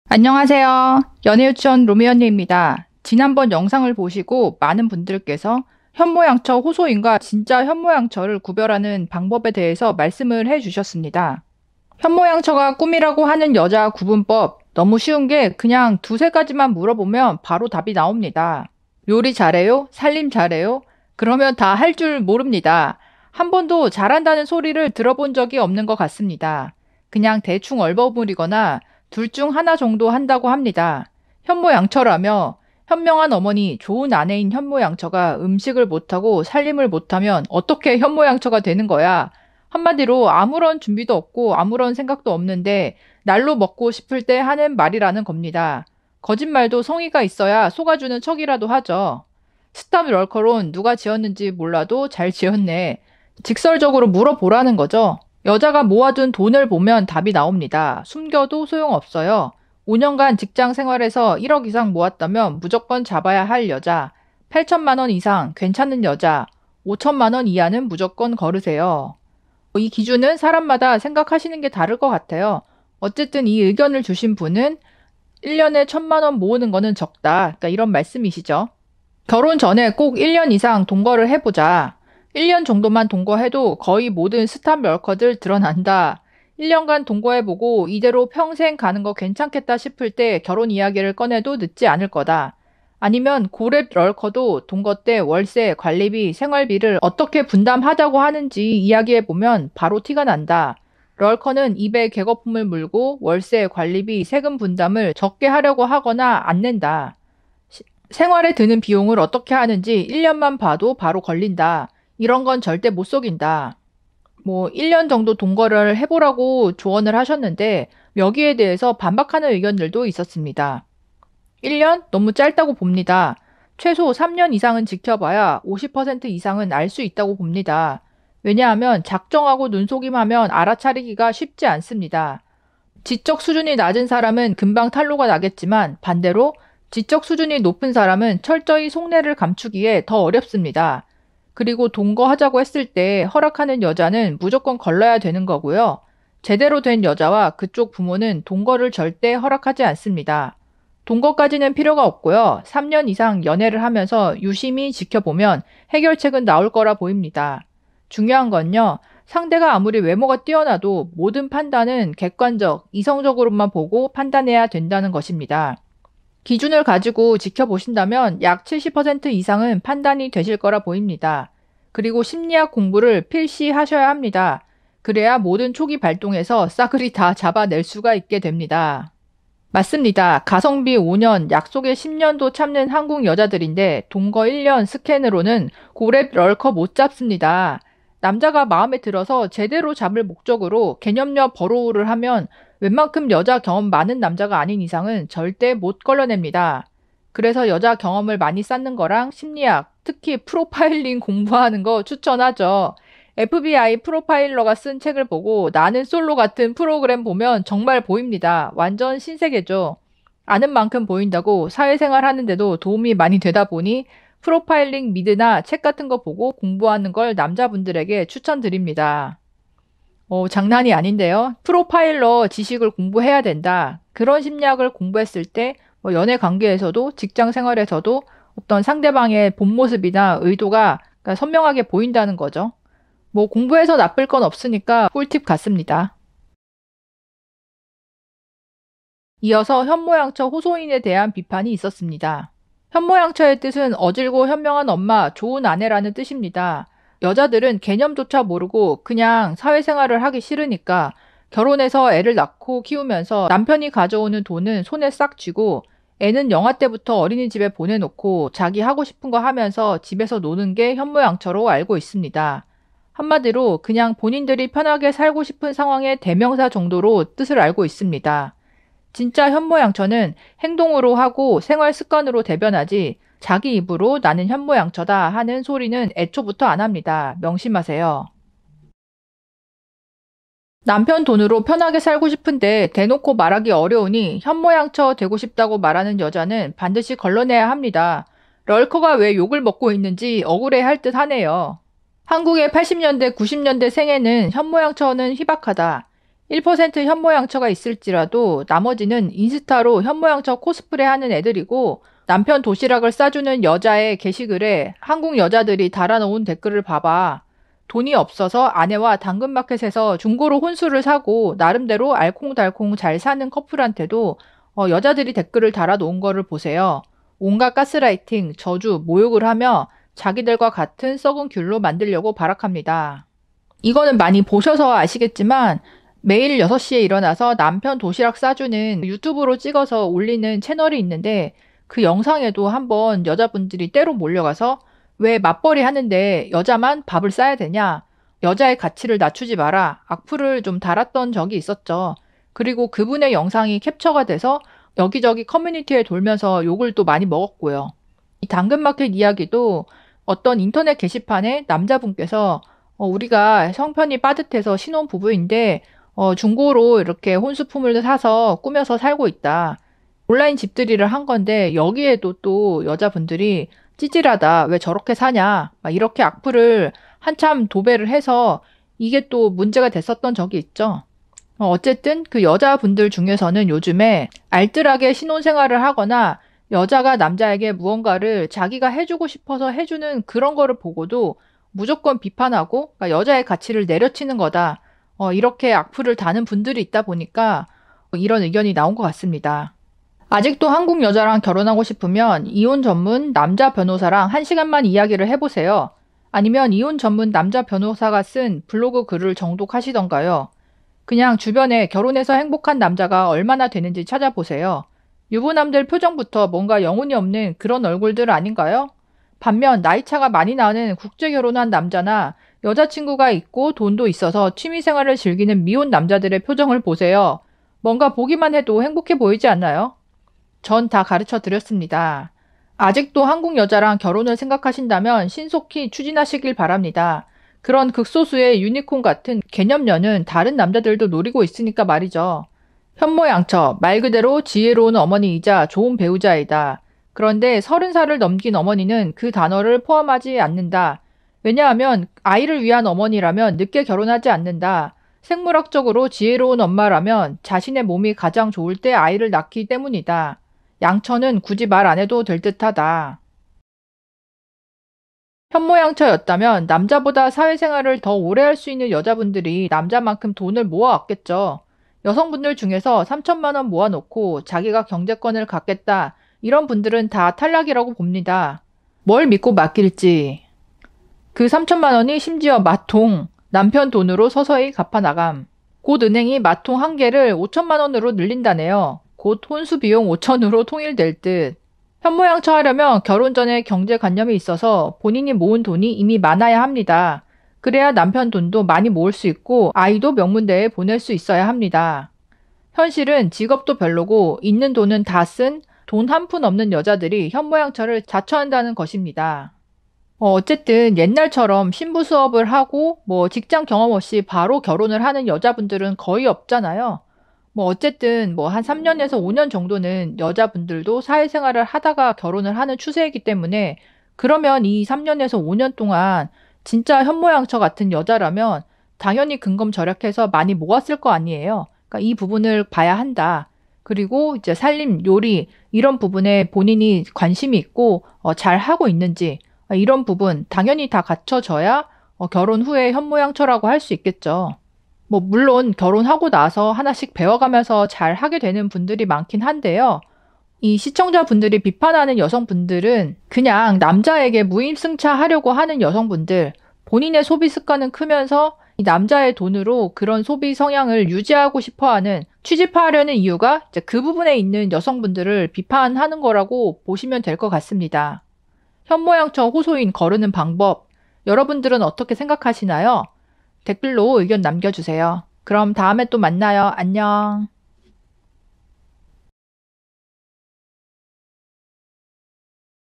안녕하세요. 연애유치원 로미 언니입니다. 지난번 영상을 보시고 많은 분들께서 현모양처 호소인과 진짜 현모양처를 구별하는 방법에 대해서 말씀을 해주셨습니다. 현모양처가 꿈이라고 하는 여자 구분법 너무 쉬운 게 그냥 두세 가지만 물어보면 바로 답이 나옵니다. 요리 잘해요? 살림 잘해요? 그러면 다 할 줄 모릅니다. 한 번도 잘한다는 소리를 들어본 적이 없는 것 같습니다. 그냥 대충 얼버무리거나 둘 중 하나 정도 한다고 합니다. 현모양처라며 현명한 어머니, 좋은 아내인 현모양처가 음식을 못하고 살림을 못하면 어떻게 현모양처가 되는 거야? 한마디로 아무런 준비도 없고 아무런 생각도 없는데 날로 먹고 싶을 때 하는 말이라는 겁니다. 거짓말도 성의가 있어야 속아주는 척이라도 하죠. 스탑 럴커론 누가 지었는지 몰라도 잘 지었네. 직설적으로 물어보라는 거죠. 여자가 모아둔 돈을 보면 답이 나옵니다. 숨겨도 소용없어요. 5년간 직장 생활에서 1억 이상 모았다면 무조건 잡아야 할 여자. 8천만 원 이상 괜찮은 여자. 5천만 원 이하는 무조건 거르세요. 이 기준은 사람마다 생각하시는 게 다를 것 같아요. 어쨌든 이 의견을 주신 분은 1년에 1천만 원 모으는 거는 적다. 그러니까 이런 말씀이시죠. 결혼 전에 꼭 1년 이상 동거를 해보자. 1년 정도만 동거해도 거의 모든 스탑 럴커들 드러난다. 1년간 동거해보고 이대로 평생 가는 거 괜찮겠다 싶을 때 결혼 이야기를 꺼내도 늦지 않을 거다. 아니면 고렙 럴커도 동거 때 월세, 관리비, 생활비를 어떻게 분담하자고 하는지 이야기해보면 바로 티가 난다. 럴커는 입에 개거품을 물고 월세, 관리비, 세금 분담을 적게 하려고 하거나 안 낸다. 생활에 드는 비용을 어떻게 하는지 1년만 봐도 바로 걸린다. 이런 건 절대 못 속인다. 1년 정도 동거를 해보라고 조언을 하셨는데 여기에 대해서 반박하는 의견들도 있었습니다. 1년? 너무 짧다고 봅니다. 최소 3년 이상은 지켜봐야 50% 이상은 알 수 있다고 봅니다. 왜냐하면 작정하고 눈속임하면 알아차리기가 쉽지 않습니다. 지적 수준이 낮은 사람은 금방 탄로가 나겠지만 반대로 지적 수준이 높은 사람은 철저히 속내를 감추기에 더 어렵습니다. 그리고 동거하자고 했을 때 허락하는 여자는 무조건 걸러야 되는 거고요. 제대로 된 여자와 그쪽 부모는 동거를 절대 허락하지 않습니다. 동거까지는 필요가 없고요. 3년 이상 연애를 하면서 유심히 지켜보면 해결책은 나올 거라 보입니다. 중요한 건요. 상대가 아무리 외모가 뛰어나도 모든 판단은 객관적, 이성적으로만 보고 판단해야 된다는 것입니다. 기준을 가지고 지켜보신다면 약 70% 이상은 판단이 되실 거라 보입니다. 그리고 심리학 공부를 필시 하셔야 합니다. 그래야 모든 촉이 발동해서 싸그리 다 잡아낼 수가 있게 됩니다. 맞습니다. 가성비 5년, 약속에 10년도 참는 한국 여자들인데 동거 1년 스캔으로는 고렙 럴커 못 잡습니다. 남자가 마음에 들어서 제대로 잡을 목적으로 개념녀 버로우를 하면 웬만큼 여자 경험 많은 남자가 아닌 이상은 절대 못 걸러냅니다. 그래서 여자 경험을 많이 쌓는 거랑 심리학, 특히 프로파일링 공부하는 거 추천하죠. FBI 프로파일러가 쓴 책을 보고 나는 솔로 같은 프로그램 보면 정말 보입니다. 완전 신세계죠. 아는 만큼 보인다고 사회생활 하는데도 도움이 많이 되다 보니 프로파일링 미드나 책 같은 거 보고 공부하는 걸 남자분들에게 추천드립니다. 장난이 아닌데요. 프로파일러 지식을 공부해야 된다. 그런 심리학을 공부했을 때 연애 관계에서도 직장 생활에서도 어떤 상대방의 본 모습이나 의도가 그러니까 선명하게 보인다는 거죠. 공부해서 나쁠 건 없으니까 꿀팁 같습니다. 이어서 현모양처 호소인에 대한 비판이 있었습니다. 현모양처의 뜻은 어질고 현명한 엄마, 좋은 아내라는 뜻입니다. 여자들은 개념조차 모르고 그냥 사회생활을 하기 싫으니까 결혼해서 애를 낳고 키우면서 남편이 가져오는 돈은 손에 싹 쥐고 애는 영아 때부터 어린이집에 보내놓고 자기 하고 싶은 거 하면서 집에서 노는 게 현모양처로 알고 있습니다. 한마디로 그냥 본인들이 편하게 살고 싶은 상황의 대명사 정도로 뜻을 알고 있습니다. 진짜 현모양처는 행동으로 하고 생활 습관으로 대변하지 자기 입으로 나는 현모양처다 하는 소리는 애초부터 안 합니다. 명심하세요. 남편 돈으로 편하게 살고 싶은데 대놓고 말하기 어려우니 현모양처 되고 싶다고 말하는 여자는 반드시 걸러내야 합니다. 럴커가 왜 욕을 먹고 있는지 억울해할 듯 하네요. 한국의 80년대, 90년대 생애는 현모양처는 희박하다. 1% 현모양처가 있을지라도 나머지는 인스타로 현모양처 코스프레 하는 애들이고, 남편 도시락을 싸주는 여자의 게시글에 한국 여자들이 달아놓은 댓글을 봐봐. 돈이 없어서 아내와 당근마켓에서 중고로 혼수를 사고 나름대로 알콩달콩 잘 사는 커플한테도 여자들이 댓글을 달아놓은 거를 보세요. 온갖 가스라이팅, 저주, 모욕을 하며 자기들과 같은 썩은 귤로 만들려고 발악합니다. 이거는 많이 보셔서 아시겠지만 매일 6시에 일어나서 남편 도시락 싸주는 유튜브로 찍어서 올리는 채널이 있는데, 그 영상에도 한번 여자분들이 때로 몰려가서 왜 맞벌이 하는데 여자만 밥을 싸야 되냐? 여자의 가치를 낮추지 마라. 악플을 좀 달았던 적이 있었죠. 그리고 그분의 영상이 캡처가 돼서 여기저기 커뮤니티에 돌면서 욕을 또 많이 먹었고요. 이 당근마켓 이야기도 어떤 인터넷 게시판에 남자분께서 우리가 형편이 빠듯해서 신혼부부인데 중고로 이렇게 혼수품을 사서 꾸며서 살고 있다. 온라인 집들이를 한 건데 여기에도 또 여자분들이 찌질하다. 왜 저렇게 사냐. 막 이렇게 악플을 한참 도배를 해서 이게 또 문제가 됐었던 적이 있죠. 어쨌든 그 여자분들 중에서는 요즘에 알뜰하게 신혼생활을 하거나 여자가 남자에게 무언가를 자기가 해주고 싶어서 해주는 그런 거를 보고도 무조건 비판하고, 그러니까 여자의 가치를 내려치는 거다. 이렇게 악플을 다는 분들이 있다 보니까 이런 의견이 나온 것 같습니다. 아직도 한국 여자랑 결혼하고 싶으면 이혼 전문 남자 변호사랑 1시간만 이야기를 해보세요. 아니면 이혼 전문 남자 변호사가 쓴 블로그 글을 정독하시던가요. 그냥 주변에 결혼해서 행복한 남자가 얼마나 되는지 찾아보세요. 유부남들 표정부터 뭔가 영혼이 없는 그런 얼굴들 아닌가요? 반면 나이차가 많이 나는 국제 결혼한 남자나 여자친구가 있고 돈도 있어서 취미생활을 즐기는 미혼 남자들의 표정을 보세요. 뭔가 보기만 해도 행복해 보이지 않나요? 전 다 가르쳐 드렸습니다. 아직도 한국 여자랑 결혼을 생각하신다면 신속히 추진하시길 바랍니다. 그런 극소수의 유니콘 같은 개념녀는 다른 남자들도 노리고 있으니까 말이죠. 현모양처, 말 그대로 지혜로운 어머니이자 좋은 배우자이다. 그런데 30살을 넘긴 어머니는 그 단어를 포함하지 않는다. 왜냐하면 아이를 위한 어머니라면 늦게 결혼하지 않는다. 생물학적으로 지혜로운 엄마라면 자신의 몸이 가장 좋을 때 아이를 낳기 때문이다. 양처는 굳이 말 안 해도 될 듯하다. 현모양처였다면 남자보다 사회생활을 더 오래 할 수 있는 여자분들이 남자만큼 돈을 모아왔겠죠. 여성분들 중에서 3천만 원 모아놓고 자기가 경제권을 갖겠다. 이런 분들은 다 탈락이라고 봅니다. 뭘 믿고 맡길지. 그 3천만 원이 심지어 마통, 남편 돈으로 서서히 갚아나감. 곧 은행이 마통 한 개를 5천만 원으로 늘린다네요. 곧 혼수 비용 5천으로 통일될 듯. 현모양처 하려면 결혼 전에 경제관념이 있어서 본인이 모은 돈이 이미 많아야 합니다. 그래야 남편 돈도 많이 모을 수 있고 아이도 명문대에 보낼 수 있어야 합니다. 현실은 직업도 별로고 있는 돈은 다 쓴 돈 한 푼 없는 여자들이 현모양처를 자처한다는 것입니다. 어쨌든 옛날처럼 신부 수업을 하고 직장 경험 없이 바로 결혼을 하는 여자분들은 거의 없잖아요. 어쨌든 한 3년에서 5년 정도는 여자분들도 사회생활을 하다가 결혼을 하는 추세이기 때문에, 그러면 이 3년에서 5년 동안 진짜 현모양처 같은 여자라면 당연히 근검절약해서 많이 모았을 거 아니에요. 그러니까 이 부분을 봐야 한다. 그리고 이제 살림, 요리 이런 부분에 본인이 관심이 있고 잘 하고 있는지, 이런 부분 당연히 다 갖춰져야 결혼 후에 현모양처라고 할 수 있겠죠. 물론 결혼하고 나서 하나씩 배워가면서 잘 하게 되는 분들이 많긴 한데요. 이 시청자분들이 비판하는 여성분들은 그냥 남자에게 무임승차하려고 하는 여성분들, 본인의 소비 습관은 크면서 이 남자의 돈으로 그런 소비 성향을 유지하고 싶어하는, 취집하려는 이유가 이제 그 부분에 있는 여성분들을 비판하는 거라고 보시면 될 것 같습니다. 현모양처 호소인 거르는 방법, 여러분들은 어떻게 생각하시나요? 댓글로 의견 남겨주세요. 그럼 다음에 또 만나요. 안녕.